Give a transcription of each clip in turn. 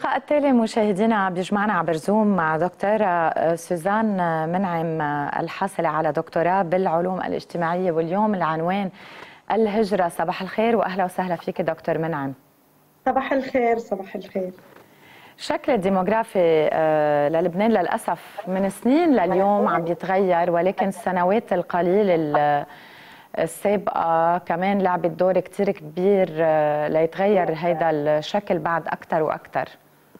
اللقاء التالي مشاهدينا بيجمعنا عبر زوم مع دكتورة سوزان منعم الحاصلة على دكتوراه بالعلوم الاجتماعية، واليوم العنوان الهجرة. صباح الخير وأهلا وسهلا فيك دكتور منعم. صباح الخير. صباح الخير. الشكل الديموغرافي للبنان للأسف من سنين لليوم عم بيتغير، ولكن السنوات القليلة السابقة كمان لعبت دور كتير كبير ليتغير هيدا الشكل بعد أكتر وأكتر.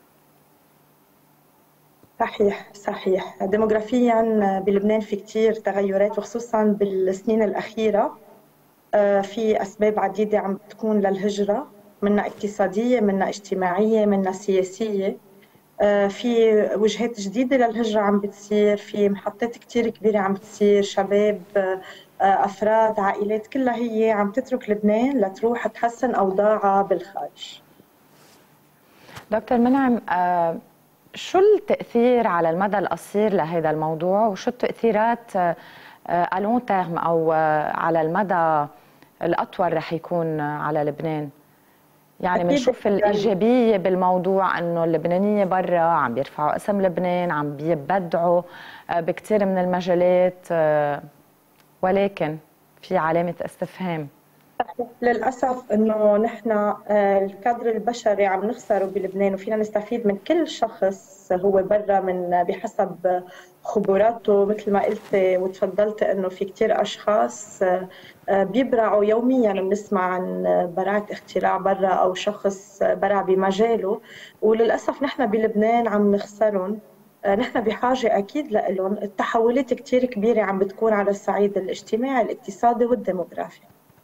صحيح ديموغرافيا بلبنان في كتير تغيرات، وخصوصا بالسنين الأخيرة. في أسباب عديدة عم تكون للهجرة، منها اقتصادية، منها اجتماعية، منها سياسية. في وجهات جديدة للهجرة عم بتصير، في محطات كتير كبيرة عم بتصير، شباب، أفراد، عائلات كلها هي عم تترك لبنان لتروح تحسن أوضاعها بالخارج. دكتور منعم، شو التأثير على المدى القصير لهذا الموضوع، وشو التأثيرات على تيرم أو على المدى الأطول رح يكون على لبنان؟ يعني بنشوف الإيجابية بالموضوع أنه اللبنانية برا عم بيرفعوا اسم لبنان، عم بيبدعوا بكثير من المجالات، ولكن في علامة استفهام. للأسف إنه نحن الكادر البشري عم نخسره بلبنان، وفينا نستفيد من كل شخص هو برا من بحسب خبراته. مثل ما قلت وتفضلت إنه في كتير أشخاص بيبرعوا يوميا، بنسمع عن براعة اختراع برا أو شخص برع بمجاله، وللأسف نحن بلبنان عم نخسرهم. نحن بحاجة أكيد لهم. التحولات كتير كبيرة عم بتكون على الصعيد الاجتماعي، الاقتصادي والديموغرافي.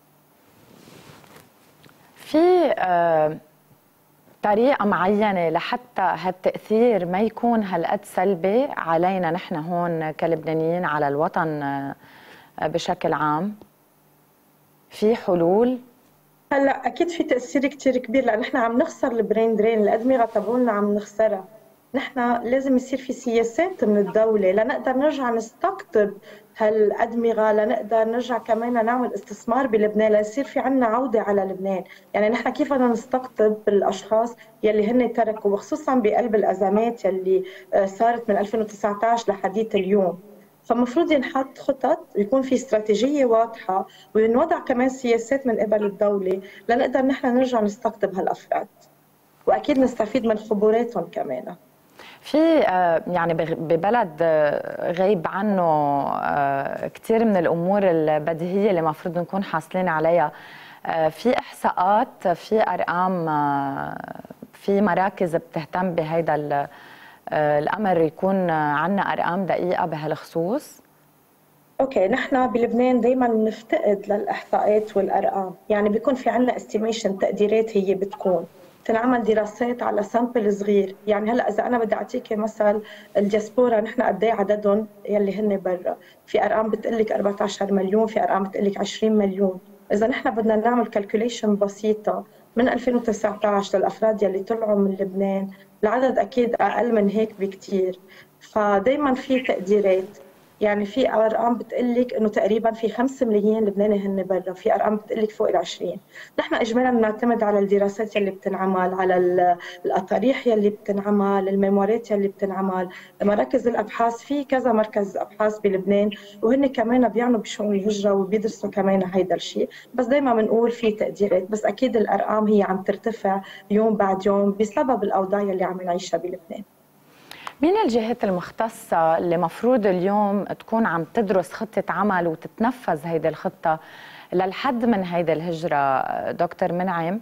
في طريقة معينة لحتى هالتأثير ما يكون هالقد سلبي علينا نحن هون كلبنانيين على الوطن بشكل عام؟ في حلول؟ هلا اكيد في تاثير كتير كبير، لان نحن عم نخسر البرين درين، الادمغه تبعولنا عم نخسرها. نحن لازم يصير في سياسات من الدوله لنقدر نرجع نستقطب هالادمغه، لنقدر نرجع كمان نعمل استثمار بلبنان، ليصير في عنا عوده على لبنان. يعني نحن كيف بدنا نستقطب الاشخاص يلي هن تركوا، وخصوصا بقلب الازمات يلي صارت من 2019 لحديث اليوم. فمفروض ينحط خطط، يكون في استراتيجية واضحة، وينوضع كمان سياسات من قبل الدولة لنقدر نحن نرجع نستقطب هالأفراد، وأكيد نستفيد من خبراتهم كمان. في يعني ببلد غيب عنه كثير من الأمور البديهية اللي المفروض نكون حاصلين عليها، في إحصاءات، في أرقام، في مراكز بتهتم بهذا الأمر، يكون عنا أرقام دقيقة بهالخصوص؟ اوكي، نحن بلبنان دائما نفتقد للاحصاءات والارقام، يعني بيكون في عندنا استيميشن، تقديرات، هي بتكون تنعمل دراسات على سامبل صغير. يعني هلا اذا انا بدي اعطيكي مثل الدياسبورا، نحن قد ايه عددهم يلي هن برا؟ في ارقام بتقول لك 14 مليون، في ارقام بتقول لك 20 مليون. اذا نحن بدنا نعمل كالكوليشن بسيطه من 2019 للافراد يلي طلعوا من لبنان، العدد اكيد اقل من هيك بكثير. فدائما في تقديرات، يعني في ارقام بتقول لك انه تقريبا في 5 ملايين لبناني هن برا، في ارقام بتقول لك فوق ال 20. نحن اجمالا بنعتمد على الدراسات يلي بتنعمل، على الاطاريح يلي بتنعمل، الميمورات يلي بتنعمل، مراكز الابحاث. في كذا مركز ابحاث بلبنان، وهن كمان بيعنوا بشؤون الهجره وبيدرسوا كمان هيدا الشيء. بس دائما بنقول في تقديرات، بس اكيد الارقام هي عم ترتفع يوم بعد يوم بسبب الاوضاع يلي عم نعيشها بلبنان. مين الجهات المختصة اللي مفروض اليوم تكون عم تدرس خطة عمل وتتنفذ هيدي الخطة للحد من هيدي الهجرة دكتور منعم؟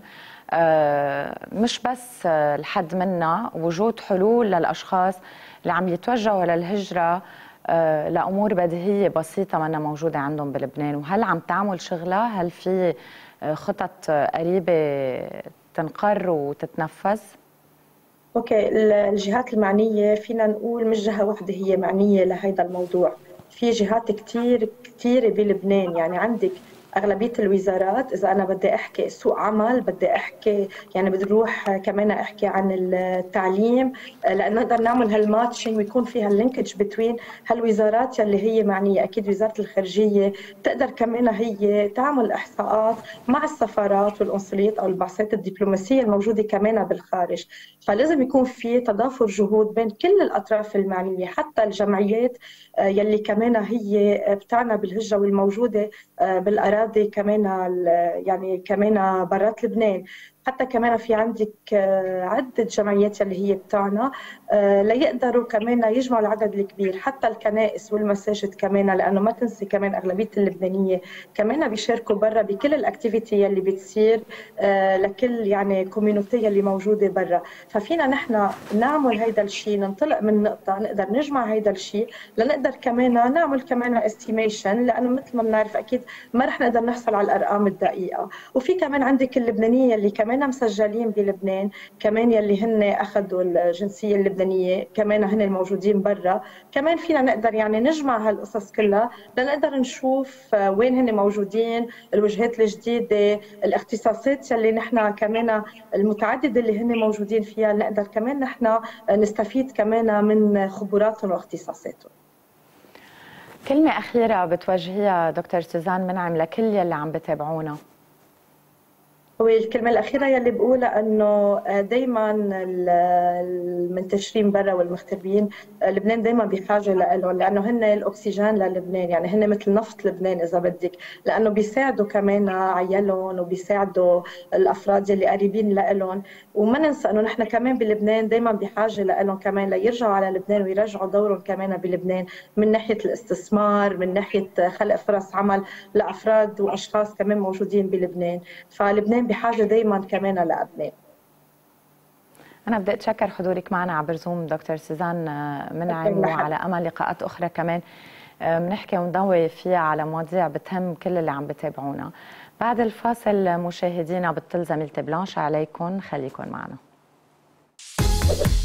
مش بس الحد منها، وجود حلول للأشخاص اللي عم يتوجهوا للهجرة لأمور بديهية بسيطة منا موجودة عندهم بلبنان. وهل عم تعمل شغلها؟ هل في خطط قريبة تنقر وتتنفذ؟ اوكي، الجهات المعنية فينا نقول مش جهة واحدة هي معنية لهذا الموضوع، في جهات كتير كتيرة بلبنان. يعني عندك اغلبيه الوزارات، اذا انا بدي احكي سوق عمل، بدي احكي يعني بدي اروح كمان احكي عن التعليم، لانه نقدر نعمل هالماتشنج ويكون فيها اللينكج بتوين هالوزارات يلي هي معنيه. اكيد وزاره الخارجيه بتقدر كمان هي تعمل احصاءات مع السفارات والقنصليات او البعثات الدبلوماسيه الموجوده كمان بالخارج. فلازم يكون في تضافر جهود بين كل الاطراف المعنيه، حتى الجمعيات يلي كمان هي بتعنى بالهجره والموجوده بالاراضي كمان، يعني كمان برات لبنان. حتى كمان في عندك عدة جمعيات اللي هي بتاعنا ليقدروا كمان يجمعوا العدد الكبير، حتى الكنائس والمساجد كمان، لأنه ما تنسي كمان أغلبية اللبنانية كمان بيشاركوا برا بكل الأكتيفيتي اللي بتصير لكل يعني كوميونيتي اللي موجودة برا. ففينا نحن نعمل هيدا الشيء، ننطلق من نقطة نقدر نجمع هيدا الشيء لنقدر كمان نعمل كمان استيميشن، لأنه مثل ما بنعرف أكيد ما رح نقدر نحصل على الأرقام الدقيقة. وفي كمان عندك اللبنانية اللي كمان مسجلين بلبنان، كمان يلي هن اخذوا الجنسيه اللبنانيه كمان هن الموجودين برا، كمان فينا نقدر يعني نجمع هالقصص كلها لنقدر نشوف وين هن موجودين، الوجهات الجديده، الاختصاصات يلي نحن كمان المتعدده اللي هن موجودين فيها، نقدر كمان نحن نستفيد كمان من خبراتهم واختصاصاتهم. كلمه اخيره بتوجهيها دكتور سوزان منعم لكل يلي عم بتابعونا؟ والكلمة الأخيرة يلي بقولها أنه دايما المنتشرين برا والمغتربين لبنان دايما بحاجة لهم، لأنه هن الأكسجين للبنان، يعني هن مثل نفط لبنان إذا بدك، لأنه بيساعدوا كمان عيالهم وبيساعدوا الأفراد اللي قريبين لهم. وما ننسى أنه نحن كمان بلبنان دايما بحاجة لهم كمان ليرجعوا على لبنان ويرجعوا دورهم كمان بلبنان من ناحية الاستثمار، من ناحية خلق فرص عمل لأفراد وأشخاص كمان موجودين بلبنان. فلبنان بحاجة دايما كمان لأبناء. أنا بدي أتشكر حضورك معنا عبر زوم دكتور سوزان منعم، وعلى أمل لقاءات أخرى كمان بنحكي ونضوي فيها على مواضيع بتهم كل اللي عم بتابعونا. بعد الفاصل مشاهدينا بتطل زميلتي بلانش عليكم، خليكم معنا.